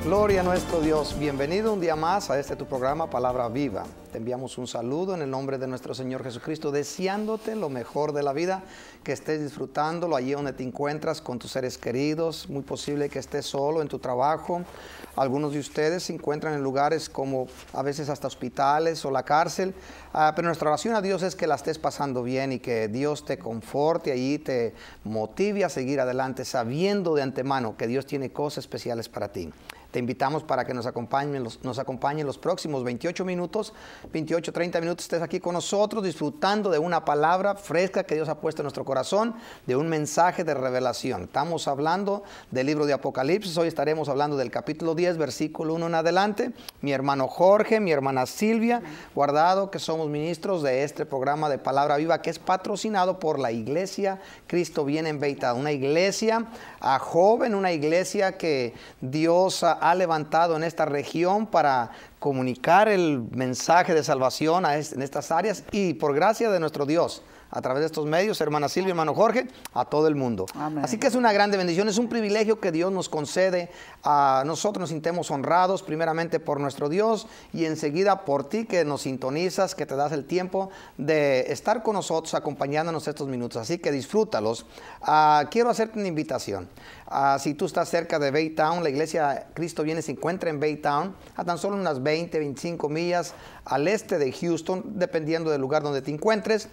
Gloria a nuestro Dios. Bienvenido un día más a este tu programa Palabra Viva. Te enviamos un saludo en el nombre de nuestro Señor Jesucristo, deseándote lo mejor de la vida, que estés disfrutándolo allí donde te encuentras con tus seres queridos. Muy posible que estés solo en tu trabajo. Algunos de ustedes se encuentran en lugares como a veces hasta hospitales o la cárcel. Pero nuestra oración a Dios es que la estés pasando bien y que Dios te conforte allí, te motive a seguir adelante, sabiendo de antemano que Dios tiene cosas especiales para ti. Te invitamos para que nos acompañen los próximos 28 minutos, 28, 30 minutos, estés aquí con nosotros disfrutando de una palabra fresca que Dios ha puesto en nuestro corazón, de un mensaje de revelación. Estamos hablando del libro de Apocalipsis, hoy estaremos hablando del capítulo 10, versículo 1 en adelante. Mi hermano Jorge, mi hermana Silvia Guardado, que somos ministros de este programa de Palabra Viva, que es patrocinado por la iglesia Cristo Viene en Baytown, una iglesia joven, una iglesia que Dios ha levantado en esta región para comunicar el mensaje de salvación en estas áreas, y por gracia de nuestro Dios, a través de estos medios, hermana Silvia, hermano Jorge, a todo el mundo. Amén. Así que es una grande bendición, es un privilegio que Dios nos concede. A nosotros nos sintemos honrados primeramente por nuestro Dios y enseguida por ti que nos sintonizas, que te das el tiempo de estar con nosotros acompañándonos estos minutos. Así que disfrútalos. Quiero hacerte una invitación. Si tú estás cerca de Baytown, la iglesia Cristo Viene se encuentra en Baytown, a tan solo unas 20, 25 millas al este de Houston, dependiendo del lugar donde te encuentres.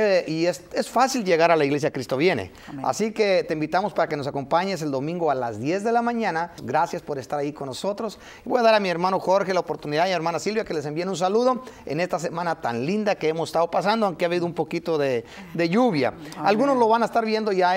Y es fácil llegar a la iglesia Cristo Viene. Amén. Así que te invitamos para que nos acompañes el domingo a las 10 de la mañana. Gracias por estar ahí con nosotros. Voy a dar a mi hermano Jorge la oportunidad y a mi hermana Silvia que les envíen un saludo en esta semana tan linda que hemos estado pasando, aunque ha habido un poquito de lluvia. Amén. Algunos lo van a estar viendo ya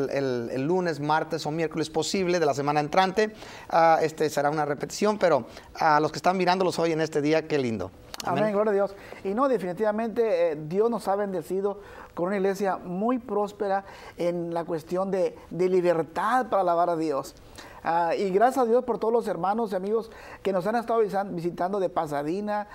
el lunes, martes o miércoles posible de la semana entrante. Será una repetición, pero a los que están mirándolos hoy en este día, qué lindo. Amén. Amén, gloria a Dios. Y no, definitivamente Dios nos ha bendecido con una iglesia muy próspera en la cuestión de libertad para alabar a Dios. Y gracias a Dios por todos los hermanos y amigos que nos han estado visitando de Pasadena,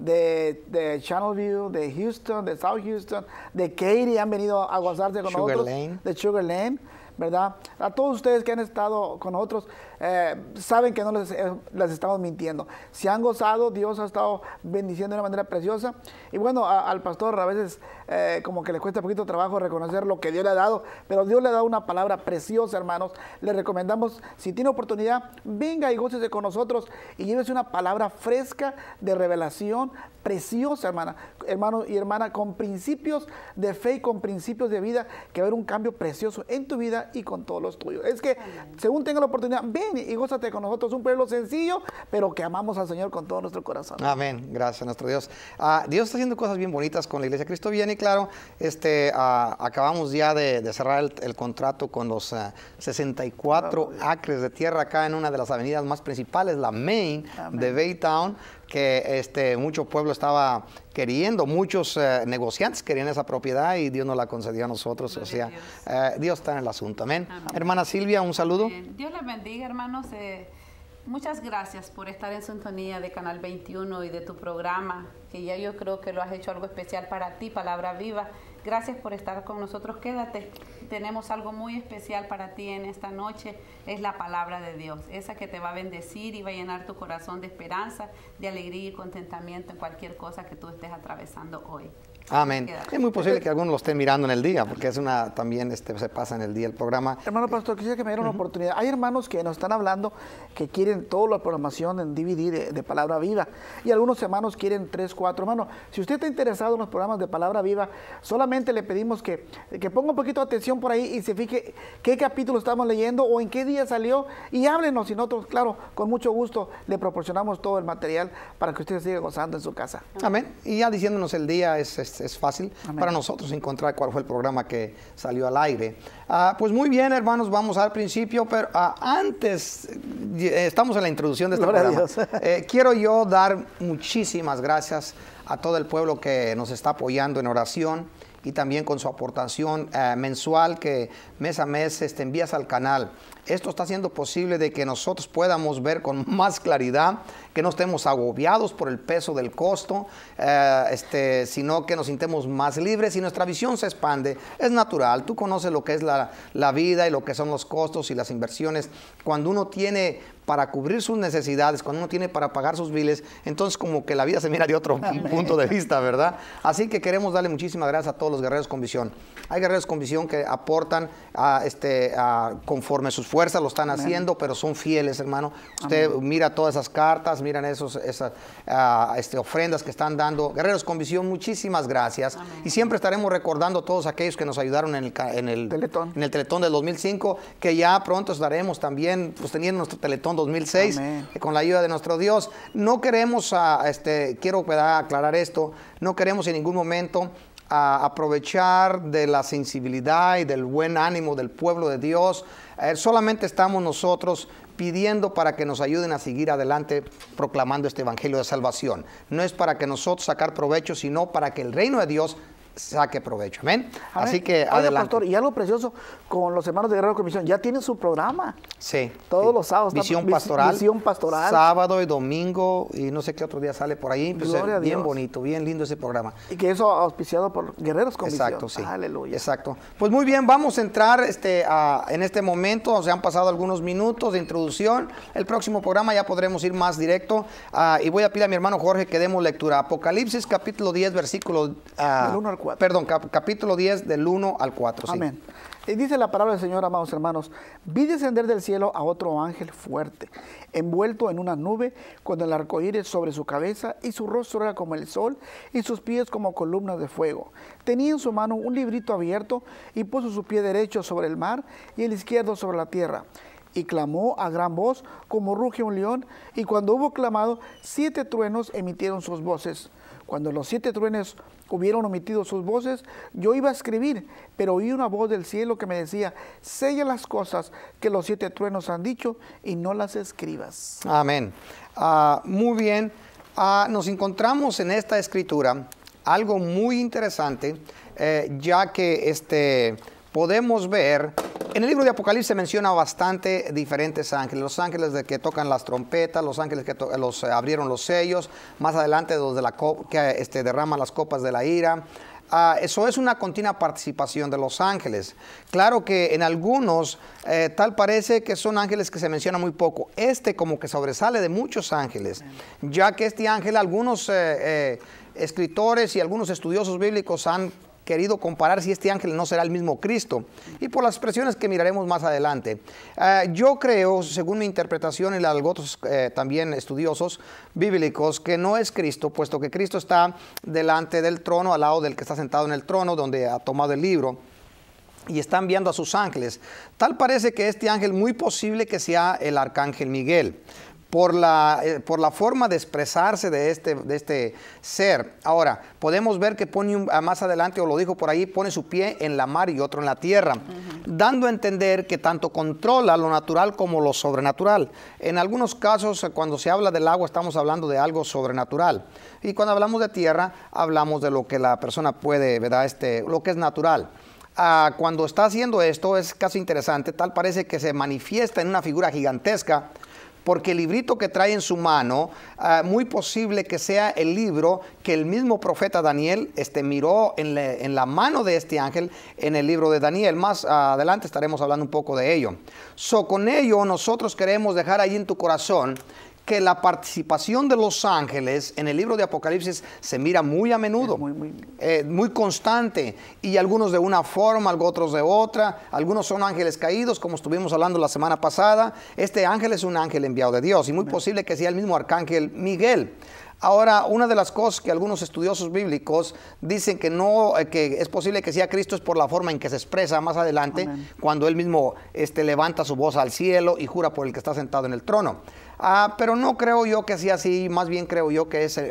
de Channelview, de Houston, de South Houston, de Katy, han venido a gozarse con nosotros, de Sugar Lane, ¿verdad? A todos ustedes que han estado con nosotros, saben que no les estamos mintiendo. Se han gozado, Dios ha estado bendiciendo de una manera preciosa. Y bueno, al pastor a veces como que le cuesta un poquito trabajo reconocer lo que Dios le ha dado, pero Dios le ha dado una palabra preciosa, hermanos. Le recomendamos, si tiene oportunidad, venga y gócese con nosotros y llévese una palabra fresca de revelación, preciosa, hermano y hermana, con principios de fe y con principios de vida, que va a haber un cambio precioso en tu vida y con todos los tuyos. Es que, según tenga la oportunidad, ven y gózate con nosotros. Un pueblo sencillo, pero que amamos al Señor con todo nuestro corazón. Amén. Gracias a nuestro Dios. Dios está haciendo cosas bien bonitas con la iglesia Cristo Viene, y claro, acabamos ya de cerrar el contrato con los 64 acres de tierra acá en una de las avenidas más principales, la Main. Amén. De Baytown, que mucho pueblo estaba queriendo, muchos negociantes querían esa propiedad y Dios nos la concedió a nosotros. Gloria, o sea, Dios está en el asunto. Amén. Amén. Hermana Silvia, un saludo. Dios les bendiga, hermanos. Muchas gracias por estar en sintonía de Canal 21 y de tu programa, que ya yo creo que lo has hecho algo especial para ti, Palabra Viva. Gracias por estar con nosotros. Quédate. Tenemos algo muy especial para ti en esta noche. Es la palabra de Dios. Esa que te va a bendecir y va a llenar tu corazón de esperanza, de alegría y contentamiento en cualquier cosa que tú estés atravesando hoy. Amén. Es muy posible que algunos lo estén mirando en el día, porque también se pasa en el día el programa. Hermano pastor, quisiera que me diera una oportunidad. Hay hermanos que nos están hablando que quieren toda la programación en DVD de Palabra Viva, y algunos hermanos quieren 3, 4. Hermano, si usted está interesado en los programas de Palabra Viva, solamente le pedimos que ponga un poquito de atención por ahí y se fije qué capítulo estamos leyendo o en qué día salió, y háblenos, y nosotros, claro, con mucho gusto le proporcionamos todo el material para que usted siga gozando en su casa. Amén. Y ya diciéndonos el día es fácil. Amén. Para nosotros encontrar cuál fue el programa que salió al aire. Pues muy bien, hermanos, vamos al principio, pero antes, estamos en la introducción de este programa. Quiero yo dar muchísimas gracias a todo el pueblo que nos está apoyando en oración y también con su aportación mensual que mes a mes envías al canal. Esto está haciendo posible de que nosotros podamos ver con más claridad, que no estemos agobiados por el peso del costo, sino que nos sintamos más libres y nuestra visión se expande. Es natural, tú conoces lo que es la vida y lo que son los costos y las inversiones. Cuando uno tiene para cubrir sus necesidades, cuando uno tiene para pagar sus biles, entonces como que la vida se mira de otro punto de vista, ¿verdad? Así que queremos darle muchísimas gracias a todos los guerreros con visión. Hay guerreros con visión que aportan conforme sus fuerzas, lo están haciendo, pero son fieles, hermano. Usted mira todas esas cartas, miran esas ofrendas que están dando. Guerreros con visión, muchísimas gracias. Y siempre estaremos recordando a todos aquellos que nos ayudaron en el Teletón del 2005, que ya pronto estaremos también teniendo nuestro Teletón 2006, con la ayuda de nuestro Dios. No queremos, quiero aclarar esto, no queremos en ningún momento aprovechar de la sensibilidad y del buen ánimo del pueblo de Dios. Solamente estamos nosotros pidiendo para que nos ayuden a seguir adelante proclamando este evangelio de salvación. No es para que nosotros sacar provecho, sino para que el reino de Dios saque provecho. Amén. Así que adelante. Pastor, y algo precioso con los hermanos de Guerrero con Visión, ya tienen su programa. Sí. Todos los sábados. Visión pastoral. Visión pastoral. Sábado y domingo, y no sé qué otro día sale por ahí. Pues bien bonito, bien lindo ese programa. Y que eso auspiciado por Guerreros con Visión. Exacto, sí. Aleluya. Exacto. Pues muy bien, vamos a entrar en este momento. O sea, han pasado algunos minutos de introducción. El próximo programa ya podremos ir más directo. Y voy a pedir a mi hermano Jorge que demos lectura. Apocalipsis capítulo 10, versículo del 1 al 4. Perdón, capítulo 10 del 1 al 4. Amén. Y dice la palabra del Señor, amados hermanos: vi descender del cielo a otro ángel fuerte, envuelto en una nube, con el arcoíris sobre su cabeza, y su rostro era como el sol, y sus pies como columnas de fuego. Tenía en su mano un librito abierto, y puso su pie derecho sobre el mar, y el izquierdo sobre la tierra. Y clamó a gran voz, como ruge un león, y cuando hubo clamado, 7 truenos emitieron sus voces. Cuando los 7 truenos hubieron omitido sus voces, yo iba a escribir, pero oí una voz del cielo que me decía: sella las cosas que los 7 truenos han dicho y no las escribas. Amén. Muy bien. Nos encontramos en esta escritura algo muy interesante, ya que podemos ver, en el libro de Apocalipsis se menciona bastante diferentes ángeles. Los ángeles que tocan las trompetas, los ángeles que abrieron los sellos, más adelante los que derraman las copas de la ira. Eso es una continua participación de los ángeles. Claro que en algunos tal parece que son ángeles que se mencionan muy poco. Como que sobresale de muchos ángeles, ya que este ángel, algunos escritores y algunos estudiosos bíblicos han querido comparar si este ángel no será el mismo Cristo, y por las expresiones que miraremos más adelante. Yo creo, según mi interpretación y la de otros también estudiosos bíblicos, que no es Cristo, puesto que Cristo está delante del trono, al lado del que está sentado en el trono, donde ha tomado el libro, y está enviando a sus ángeles. Tal parece que este ángel, muy posible que sea el arcángel Miguel, por la forma de expresarse de este ser. Ahora, podemos ver que pone más adelante, o lo dijo por ahí, pone su pie en la mar y otro en la tierra, dando a entender que tanto controla lo natural como lo sobrenatural. En algunos casos, cuando se habla del agua, estamos hablando de algo sobrenatural. Y cuando hablamos de tierra, hablamos de lo que la persona puede, ¿verdad? Lo que es natural. Cuando está haciendo esto, es casi interesante, tal parece que se manifiesta en una figura gigantesca, porque el librito que trae en su mano, muy posible que sea el libro que el mismo profeta Daniel miró en la mano de este ángel en el libro de Daniel. Más adelante estaremos hablando un poco de ello. Con ello nosotros queremos dejar ahí en tu corazón que la participación de los ángeles en el libro de Apocalipsis se mira muy a menudo, muy constante, y algunos de una forma, otros de otra. Algunos son ángeles caídos, como estuvimos hablando la semana pasada. Este ángel es un ángel enviado de Dios, y muy posible que sea el mismo arcángel Miguel. Ahora, una de las cosas que algunos estudiosos bíblicos dicen que es posible que sea Cristo, es por la forma en que se expresa más adelante, cuando él mismo levanta su voz al cielo y jura por el que está sentado en el trono. Pero no creo yo que sea así. Más bien creo yo que es,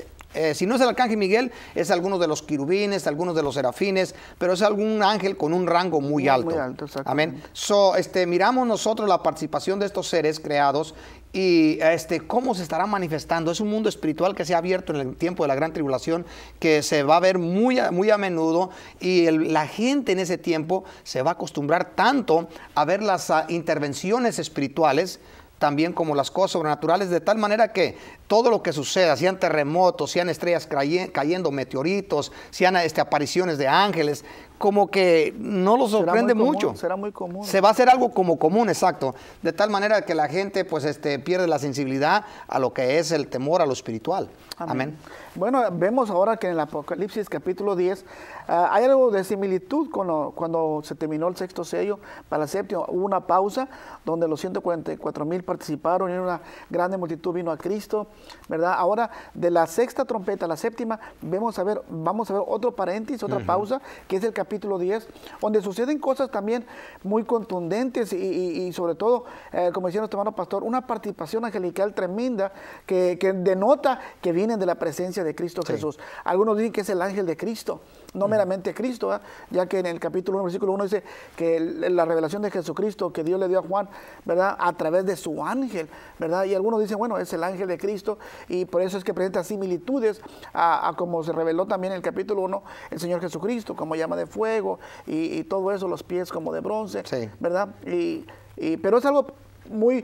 si no es el arcángel Miguel, es alguno de los querubines, algunos de los serafines, pero es algún ángel con un rango muy alto. Muy alto, amén. Miramos nosotros la participación de estos seres creados y cómo se estará manifestando. Es un mundo espiritual que se ha abierto en el tiempo de la gran tribulación, que se va a ver muy a menudo, y la gente en ese tiempo se va a acostumbrar tanto a ver las intervenciones espirituales, también como las cosas sobrenaturales, de tal manera que todo lo que suceda, sean terremotos, sean estrellas cayendo, meteoritos, sean apariciones de ángeles, como que no lo sorprende mucho. Será muy común. Se va a hacer algo como común, exacto. De tal manera que la gente pues pierde la sensibilidad a lo que es el temor a lo espiritual. Amén. Bueno, vemos ahora que en el Apocalipsis capítulo 10 hay algo de similitud cuando se terminó el sexto sello. Para el séptimo hubo una pausa donde los 144,000 participaron y una grande multitud vino a Cristo, ¿verdad? Ahora de la sexta trompeta a la séptima vamos a ver otro paréntesis, otra pausa, que es el capítulo 10, donde suceden cosas también muy contundentes y sobre todo, como decía nuestro hermano pastor, una participación angelical tremenda que denota que vienen de la presencia de Cristo Jesús. Algunos dicen que es el ángel de Cristo, no meramente Cristo, ¿eh? Ya que en el capítulo 1, versículo 1 dice que la revelación de Jesucristo que Dios le dio a Juan, ¿verdad? A través de su ángel, ¿verdad? Y algunos dicen, bueno, es el ángel de Cristo, y por eso es que presenta similitudes a como se reveló también en el capítulo 1 el Señor Jesucristo, como llama de fuego, y todo eso, los pies como de bronce, ¿verdad? Pero es algo muy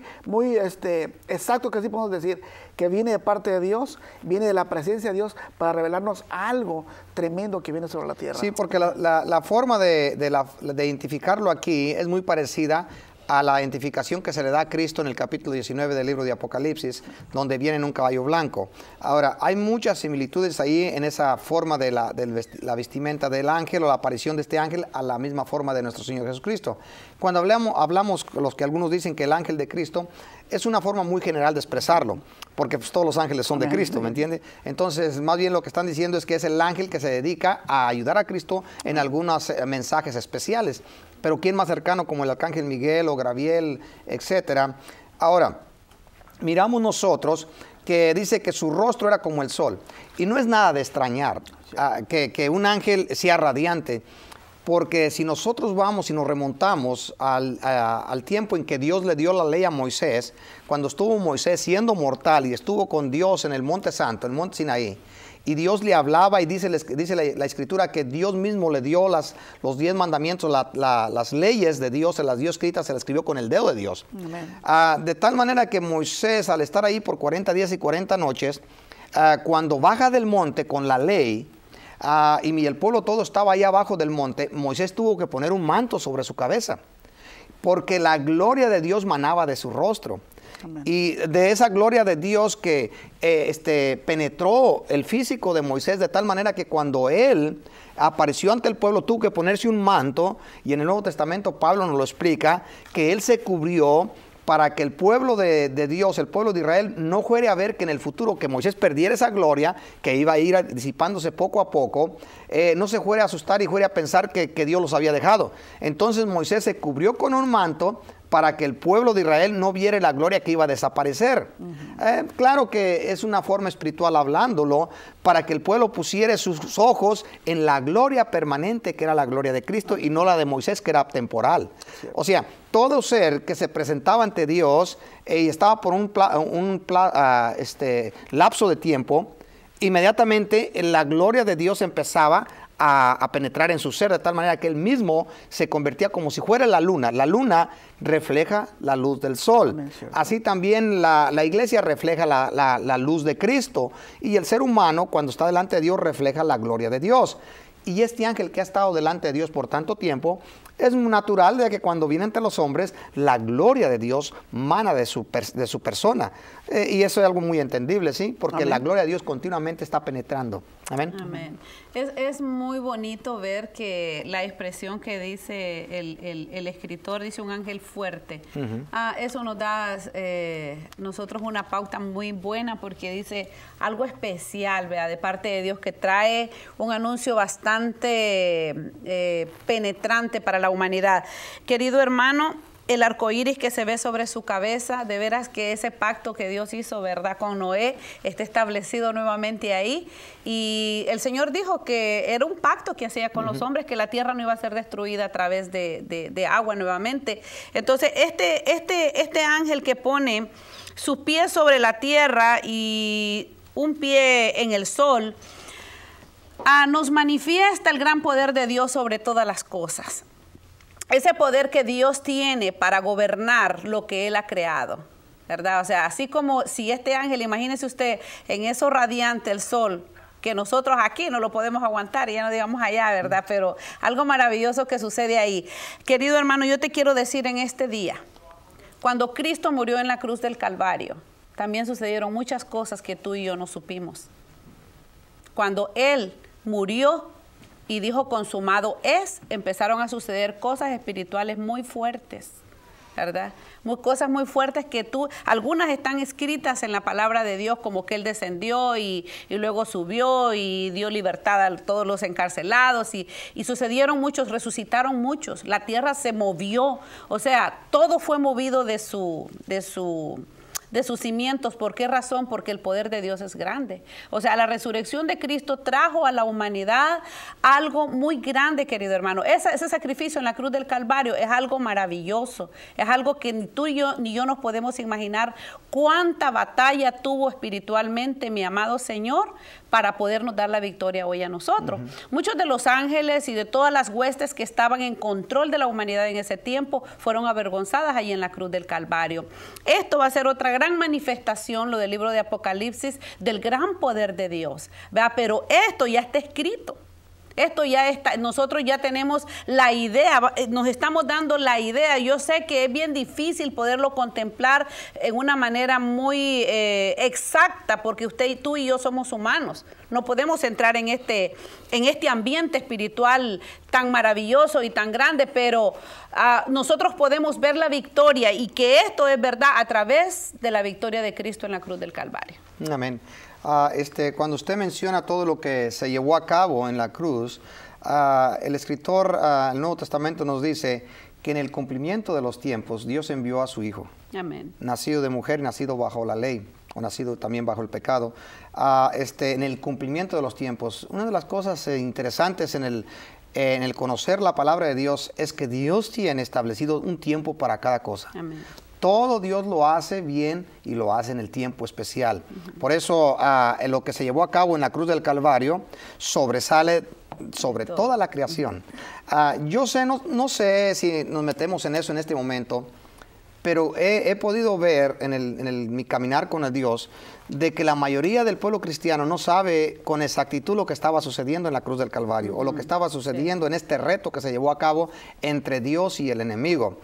exacto, que así podemos decir, que viene de parte de Dios, viene de la presencia de Dios para revelarnos algo tremendo que viene sobre la tierra. Sí, porque la forma de identificarlo aquí es muy parecida a la identificación que se le da a Cristo en el capítulo 19 del libro de Apocalipsis, donde viene en un caballo blanco. Ahora, hay muchas similitudes ahí en esa forma de la vestimenta del ángel o la aparición de este ángel a la misma forma de nuestro Señor Jesucristo. Cuando hablamos los que algunos dicen que el ángel de Cristo, es una forma muy general de expresarlo, porque pues, todos los ángeles son de Cristo, ¿me entiende? Entonces, más bien lo que están diciendo es que es el ángel que se dedica a ayudar a Cristo en algunos mensajes especiales. Pero ¿quién más cercano como el arcángel Miguel o Gabriel, etcétera? Ahora, miramos nosotros que dice que su rostro era como el sol. Y no es nada de extrañar que un ángel sea radiante, porque si nosotros vamos y nos remontamos al tiempo en que Dios le dio la ley a Moisés, cuando estuvo Moisés siendo mortal y estuvo con Dios en el Monte Santo, el Monte Sinaí, y Dios le hablaba y dice la Escritura que Dios mismo le dio los 10 mandamientos, las leyes de Dios, se las dio escritas, se las escribió con el dedo de Dios. De tal manera que Moisés, al estar ahí por 40 días y 40 noches, cuando baja del monte con la ley, y el pueblo todo estaba ahí abajo del monte, Moisés tuvo que poner un manto sobre su cabeza, porque la gloria de Dios manaba de su rostro. Amén. Y de esa gloria de Dios que penetró el físico de Moisés de tal manera que cuando él apareció ante el pueblo tuvo que ponerse un manto, y en el Nuevo Testamento Pablo nos lo explica, que él se cubrió para que el pueblo de Dios, el pueblo de Israel, no fuere a ver que en el futuro que Moisés perdiera esa gloria, que iba a ir disipándose poco a poco, no se fuere a asustar y fuere a pensar que Dios los había dejado. Entonces Moisés se cubrió con un manto para que el pueblo de Israel no viera la gloria que iba a desaparecer. Claro que es una forma espiritual hablándolo, para que el pueblo pusiera sus ojos en la gloria permanente que era la gloria de Cristo y no la de Moisés que era temporal. O sea, todo ser que se presentaba ante Dios y estaba por un lapso de tiempo, inmediatamente la gloria de Dios empezaba a penetrar en su ser, de tal manera que él mismo se convertía como si fuera la luna. La luna refleja la luz del sol. Así también la iglesia refleja la luz de Cristo, y el ser humano cuando está delante de Dios refleja la gloria de Dios. Y este ángel que ha estado delante de Dios por tanto tiempo, es natural de que cuando viene ante los hombres, la gloria de Dios mana de su persona. Y eso es algo muy entendible, ¿sí? Porque Amén. La gloria de Dios continuamente está penetrando. Amén. Amén. Es muy bonito ver que la expresión que dice el escritor, dice un ángel fuerte. Eso nos da nosotros una pauta muy buena, porque dice algo especial, ¿verdad? De parte de Dios, que trae un anuncio bastante penetrante para la humanidad. Querido hermano, el arco iris que se ve sobre su cabeza, de veras que ese pacto que Dios hizo, ¿verdad?, con Noé, está establecido nuevamente ahí. Y el Señor dijo que era un pacto que hacía con los hombres, que la tierra no iba a ser destruida a través de agua nuevamente. Entonces, este ángel que pone sus pies sobre la tierra y un pie en el sol, nos manifiesta el gran poder de Dios sobre todas las cosas. Ese poder que Dios tiene para gobernar lo que Él ha creado, ¿verdad? O sea, así como si este ángel, imagínese usted, en eso radiante, el sol, que nosotros aquí no lo podemos aguantar, y ya no digamos allá, ¿verdad? Pero algo maravilloso que sucede ahí. Querido hermano, yo te quiero decir en este día, cuando Cristo murió en la cruz del Calvario, también sucedieron muchas cosas que tú y yo no supimos. Cuando Él murió y dijo consumado es, empezaron a suceder cosas espirituales muy fuertes, ¿verdad? Cosas muy fuertes que algunas están escritas en la palabra de Dios, como que Él descendió y luego subió y dio libertad a todos los encarcelados y sucedieron muchos, resucitaron muchos, la tierra se movió, o sea, todo fue movido de sus cimientos. ¿Por qué razón? Porque el poder de Dios es grande. O sea, la resurrección de Cristo trajo a la humanidad algo muy grande, querido hermano. Ese sacrificio en la cruz del Calvario es algo maravilloso. Es algo que ni tú y yo, ni yo nos podemos imaginar cuánta batalla tuvo espiritualmente mi amado Señor para podernos dar la victoria hoy a nosotros. Muchos de los ángeles y de todas las huestes que estaban en control de la humanidad en ese tiempo fueron avergonzadas allí en la cruz del Calvario. Esto va a ser otra gran manifestación, lo del libro de Apocalipsis, del gran poder de Dios. ¿Verdad? Pero esto ya está escrito. Esto ya está, nosotros ya tenemos la idea, nos estamos dando la idea. Yo sé que es bien difícil poderlo contemplar en una manera muy exacta, porque tú y yo somos humanos. No podemos entrar en este ambiente espiritual tan maravilloso y tan grande, pero nosotros podemos ver la victoria, y que esto es verdad a través de la victoria de Cristo en la cruz del Calvario. Amén. Cuando usted menciona todo lo que se llevó a cabo en la cruz, el escritor del Nuevo Testamento nos dice que en el cumplimiento de los tiempos Dios envió a su Hijo. Amén. Nacido de mujer, nacido bajo la ley, o nacido también bajo el pecado. En el cumplimiento de los tiempos, una de las cosas interesantes en el conocer la palabra de Dios es que Dios tiene establecido un tiempo para cada cosa. Amén. Todo Dios lo hace bien y lo hace en el tiempo especial. Por eso lo que se llevó a cabo en la cruz del Calvario sobresale sobre toda la creación. Yo sé, no sé si nos metemos en eso en este momento, pero he podido ver en mi caminar con el Dios de que la mayoría del pueblo cristiano no sabe con exactitud lo que estaba sucediendo en la cruz del Calvario, o lo que estaba sucediendo en este reto que se llevó a cabo entre Dios y el enemigo.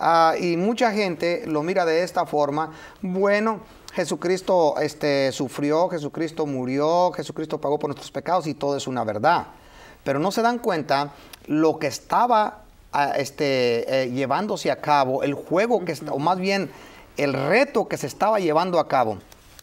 Y mucha gente lo mira de esta forma. Bueno, Jesucristo sufrió, Jesucristo murió, Jesucristo pagó por nuestros pecados y todo es una verdad. Pero no se dan cuenta lo que estaba llevándose a cabo, el juego o más bien el reto que se estaba llevando a cabo.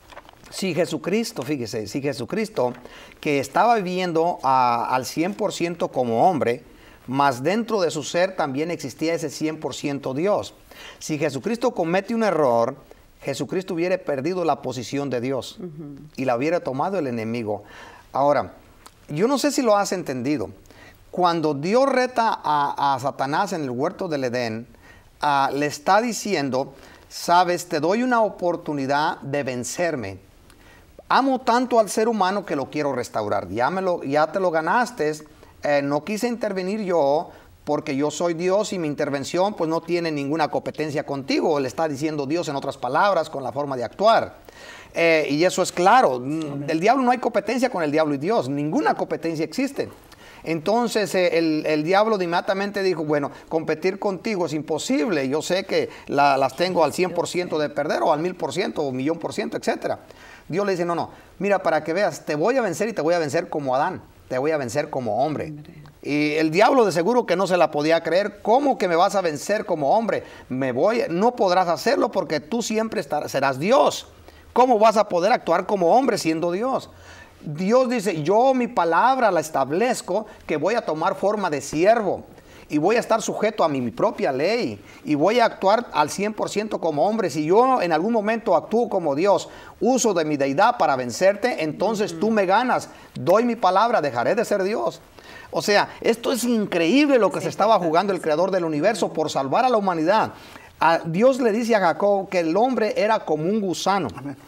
Si Jesucristo, fíjese, si Jesucristo, que estaba viviendo al 100% como hombre, mas dentro de su ser también existía ese 100% Dios. Si Jesucristo comete un error, Jesucristo hubiera perdido la posición de Dios y la hubiera tomado el enemigo. Ahora, yo no sé si lo has entendido. Cuando Dios reta a Satanás en el huerto del Edén, le está diciendo, sabes, te doy una oportunidad de vencerme. Amo tanto al ser humano que lo quiero restaurar. Ya te lo ganaste. No quise intervenir yo porque yo soy Dios y mi intervención pues no tiene ninguna competencia contigo. Le está diciendo Dios en otras palabras con la forma de actuar. Y eso es claro. Del diablo no hay competencia con el diablo y Dios. Ninguna competencia existe. Entonces el diablo inmediatamente dijo, bueno, competir contigo es imposible. Yo sé que las tengo al 100% de perder, o al 1000%, o 1.000.000%, etc. Dios le dice, no, mira, para que veas, te voy a vencer y te voy a vencer como Adán. Te voy a vencer como hombre. Y el diablo de seguro que no se la podía creer. ¿Cómo que me vas a vencer como hombre? No podrás hacerlo porque tú siempre serás Dios. ¿Cómo vas a poder actuar como hombre siendo Dios? Dios dice, yo mi palabra la establezco que voy a tomar forma de siervo. Y voy a estar sujeto a mi propia ley. Y voy a actuar al 100% como hombre. Si yo en algún momento actúo como Dios, uso de mi deidad para vencerte, entonces tú me ganas. Doy mi palabra, dejaré de ser Dios. O sea, esto es increíble lo que se estaba jugando el creador del universo por salvar a la humanidad. Dios le dice a Jacob que el hombre era como un gusano.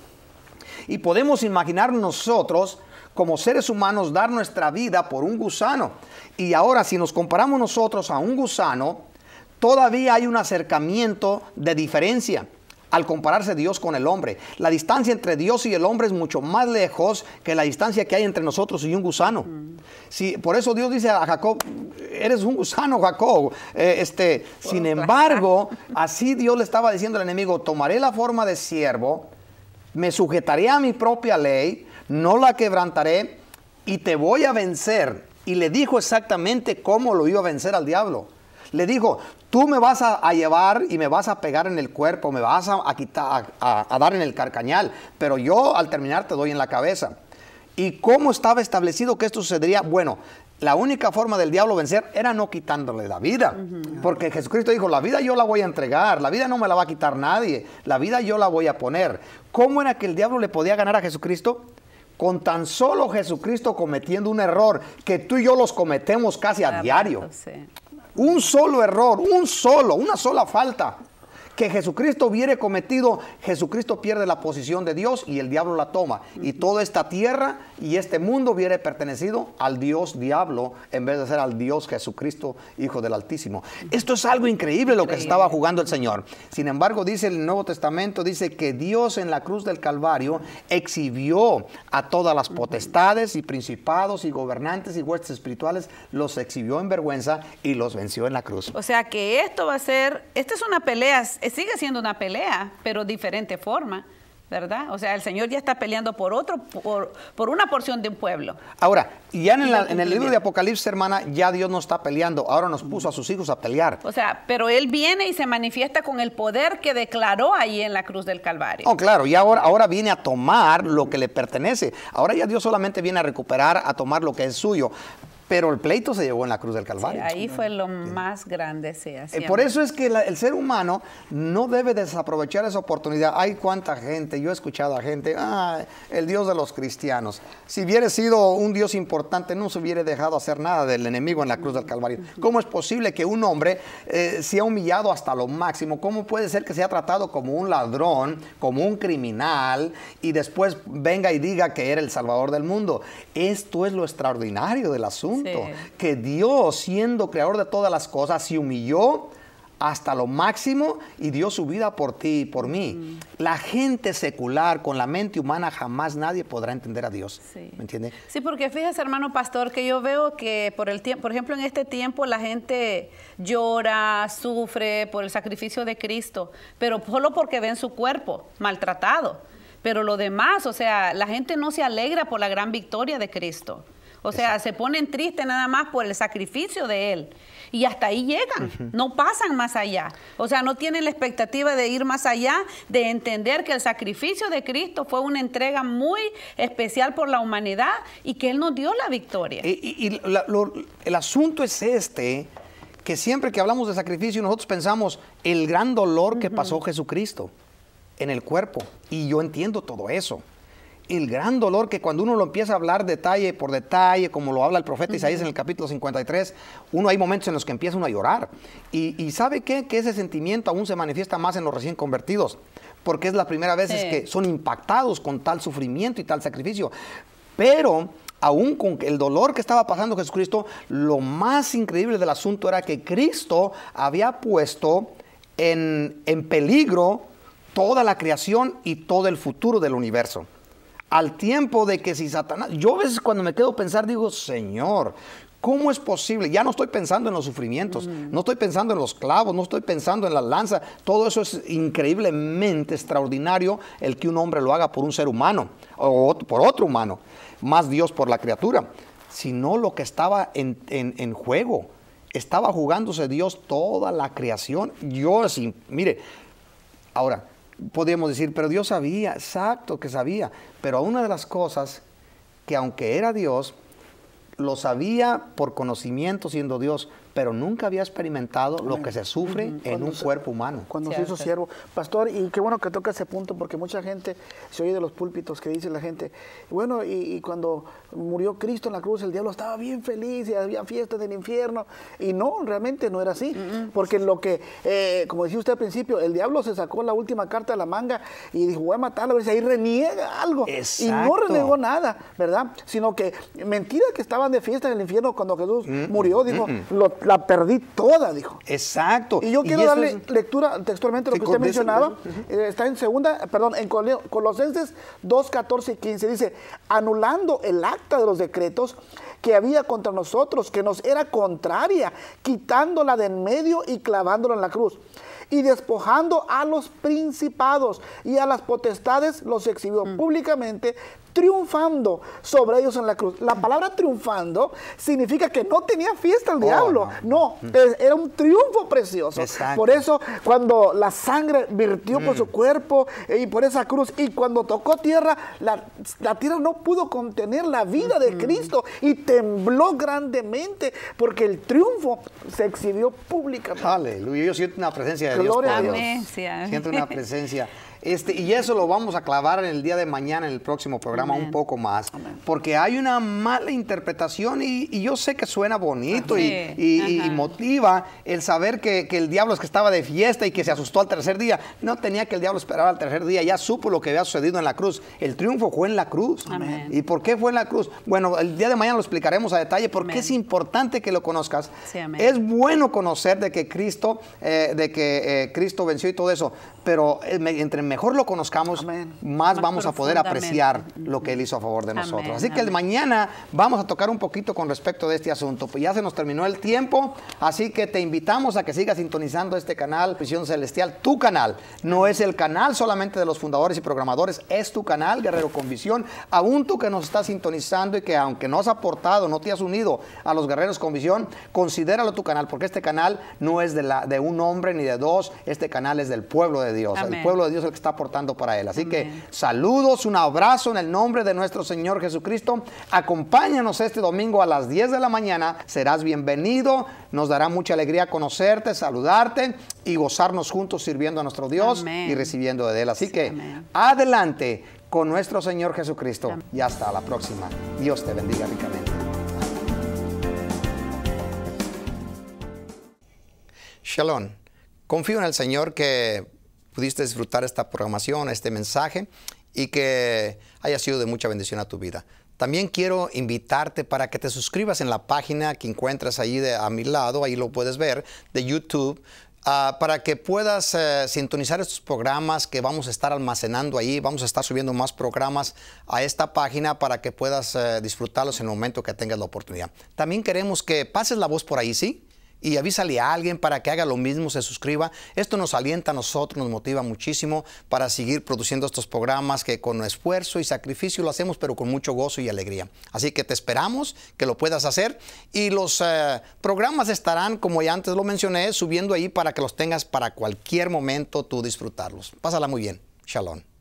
Y podemos imaginar nosotros, como seres humanos, dar nuestra vida por un gusano. Y ahora, si nos comparamos nosotros a un gusano, todavía hay un acercamiento de diferencia. al compararse Dios con el hombre. La distancia entre Dios y el hombre es mucho más lejos que la distancia que hay entre nosotros y un gusano. Sí, por eso Dios dice a Jacob, eres un gusano, Jacob. Sin embargo, así Dios le estaba diciendo al enemigo, tomaré la forma de siervo, me sujetaré a mi propia ley, no la quebrantaré y te voy a vencer. Y le dijo exactamente cómo lo iba a vencer al diablo. Le dijo, tú me vas a llevar y me vas a pegar en el cuerpo, me vas a quitar, a dar en el carcañal, pero yo al terminar te doy en la cabeza. ¿Y cómo estaba establecido que esto sucedería? Bueno, la única forma del diablo vencer era no quitándole la vida. Porque Jesucristo dijo, la vida yo la voy a entregar, la vida no me la va a quitar nadie, la vida yo la voy a poner. ¿Cómo era que el diablo le podía ganar a Jesucristo? Con tan solo Jesucristo cometiendo un error que tú y yo los cometemos casi a diario. Sí. Un solo error, una sola falta que Jesucristo hubiera cometido, Jesucristo pierde la posición de Dios y el diablo la toma. Y toda esta tierra y este mundo hubiera pertenecido al Dios diablo en vez de ser al Dios Jesucristo, Hijo del Altísimo. Esto es algo increíble lo que se estaba jugando el Señor. Sin embargo, dice el Nuevo Testamento, dice que Dios en la cruz del Calvario exhibió a todas las potestades y principados y gobernantes y huestes espirituales, los exhibió en vergüenza y los venció en la cruz. O sea que esto va a ser, esta es una pelea, sigue siendo una pelea, pero diferente forma, ¿verdad? O sea, el Señor ya está peleando por una porción de un pueblo. Ahora, ya en el libro de Apocalipsis, hermana, ya Dios no está peleando, ahora nos puso a sus hijos a pelear. O sea, pero Él viene y se manifiesta con el poder que declaró ahí en la cruz del Calvario. Oh, claro, y ahora viene a tomar lo que le pertenece. Ahora ya Dios solamente viene a recuperar, a tomar lo que es suyo. Pero el pleito se llevó en la cruz del Calvario. Sí, ahí fue lo más grande, sí. Por eso es que el ser humano no debe desaprovechar esa oportunidad. Hay cuánta gente, yo he escuchado a gente, el Dios de los cristianos. Si hubiera sido un Dios importante, no se hubiera dejado hacer nada del enemigo en la cruz del Calvario. ¿Cómo es posible que un hombre sea humillado hasta lo máximo? ¿Cómo puede ser que sea tratado como un ladrón, como un criminal, y después venga y diga que era el Salvador del mundo? Esto es lo extraordinario del asunto. Sí. Que Dios, siendo creador de todas las cosas, se humilló hasta lo máximo y dio su vida por ti y por mí. La gente secular, con la mente humana, jamás nadie podrá entender a Dios. Sí. ¿Me entiende? Sí, porque fíjese, hermano pastor, que yo veo que por ejemplo, en este tiempo la gente llora, sufre por el sacrificio de Cristo, pero solo porque ven su cuerpo maltratado. Pero lo demás, o sea, la gente no se alegra por la gran victoria de Cristo. O sea, se ponen tristes nada más por el sacrificio de Él. Y hasta ahí llegan, no pasan más allá. O sea, no tienen la expectativa de ir más allá, de entender que el sacrificio de Cristo fue una entrega muy especial por la humanidad y que Él nos dio la victoria. El asunto es que siempre que hablamos de sacrificio nosotros pensamos el gran dolor que pasó Jesucristo en el cuerpo. Y yo entiendo todo eso. El gran dolor que cuando uno lo empieza a hablar detalle por detalle, como lo habla el profeta Isaías en el capítulo 53, hay momentos en los que empieza uno a llorar. Y ¿sabe qué? Que ese sentimiento aún se manifiesta más en los recién convertidos, porque es la primera vez que son impactados con tal sufrimiento y tal sacrificio. Pero aún con el dolor que estaba pasando Jesucristo, lo más increíble del asunto era que Cristo había puesto en peligro toda la creación y todo el futuro del universo. Al tiempo de que si Satanás... Yo a veces cuando me quedo a pensar digo, Señor, ¿cómo es posible? Ya no estoy pensando en los sufrimientos, no estoy pensando en los clavos, no estoy pensando en la lanza. Todo eso es increíblemente extraordinario el que un hombre lo haga por un ser humano o por otro humano, más Dios por la criatura. Sino lo que estaba en juego. Estaba jugándose Dios toda la creación. Mire, ahora... Podríamos decir, pero Dios sabía, exacto que sabía, pero una de las cosas que aunque era Dios, lo sabía por conocimiento siendo Dios, pero nunca había experimentado lo que se sufre en un cuerpo humano. Cuando se hizo siervo. Pastor, y qué bueno que toca ese punto, porque mucha gente se oye de los púlpitos que dice la gente, bueno, y cuando murió Cristo en la cruz, el diablo estaba bien feliz y había fiestas del infierno. Y no, realmente no era así. Porque lo que, como decía usted al principio, el diablo se sacó la última carta de la manga y dijo, voy a matarlo, a ver si ahí reniega algo. Exacto. Y no renegó nada, ¿verdad? Sino que mentira que estaban de fiesta en el infierno cuando Jesús murió, dijo, la perdí toda, dijo. Exacto. Y yo quiero darle lectura textualmente a lo que usted mencionaba. Está en Colosenses 2, 14 y 15. Dice, anulando el acta de los decretos que había contra nosotros, que nos era contraria, quitándola de en medio y clavándola en la cruz. Y despojando a los principados y a las potestades, los exhibió públicamente, triunfando sobre ellos en la cruz. La palabra triunfando significa que no tenía fiesta el diablo. No, era un triunfo precioso. Exacto. Por eso, cuando la sangre virtió por su cuerpo y por esa cruz, y cuando tocó tierra, la tierra no pudo contener la vida de Cristo y tembló grandemente porque el triunfo se exhibió públicamente. Aleluya. Yo siento una presencia de Gloria Dios. a Dios. Siento una presencia. Y eso lo vamos a clavar en el día de mañana, en el próximo programa, un poco más. Porque hay una mala interpretación y yo sé que suena bonito y motiva el saber que el diablo es que estaba de fiesta y que se asustó al tercer día. No tenía que el diablo esperar al tercer día, ya supo lo que había sucedido en la cruz. El triunfo fue en la cruz. Amén. ¿Y por qué fue en la cruz? Bueno, el día de mañana lo explicaremos a detalle porque es importante que lo conozcas. Sí, amén. Es bueno conocer de que Cristo venció y todo eso, pero entre mejor lo conozcamos, más vamos a poder apreciar lo que Él hizo a favor de nosotros. Así que mañana vamos a tocar un poquito con respecto de este asunto. Pues ya se nos terminó el tiempo, así que te invitamos a que sigas sintonizando este canal, Visión Celestial, tu canal. No es el canal solamente de los fundadores y programadores, es tu canal, Guerrero con Visión. Aún tú que nos estás sintonizando y que aunque no has aportado, no te has unido a los Guerreros con Visión, considéralo tu canal, porque este canal no es de un hombre ni de dos, este canal es del pueblo de Dios. Amén. El pueblo de Dios es el que está aportando para Él. Así que saludos, un abrazo en el nombre de nuestro Señor Jesucristo. Acompáñanos este domingo a las 10 de la mañana. Serás bienvenido. Nos dará mucha alegría conocerte, saludarte y gozarnos juntos sirviendo a nuestro Dios y recibiendo de Él. Así que adelante con nuestro Señor Jesucristo. Y hasta la próxima. Dios te bendiga ricamente. Shalom. Confío en el Señor que pudiste disfrutar esta programación, este mensaje, y que haya sido de mucha bendición a tu vida. También quiero invitarte para que te suscribas en la página que encuentras ahí a mi lado, ahí lo puedes ver, de YouTube, para que puedas sintonizar estos programas que vamos a estar almacenando ahí. Vamos a estar subiendo más programas a esta página para que puedas disfrutarlos en el momento que tengas la oportunidad. También queremos que pases la voz por ahí, ¿sí? Y avísale a alguien para que haga lo mismo, se suscriba. Esto nos alienta a nosotros, nos motiva muchísimo para seguir produciendo estos programas que con esfuerzo y sacrificio lo hacemos, pero con mucho gozo y alegría. Así que te esperamos que lo puedas hacer. Y los programas estarán, como ya antes lo mencioné, subiendo ahí para que los tengas para cualquier momento tú disfrutarlos. Pásala muy bien. Shalom.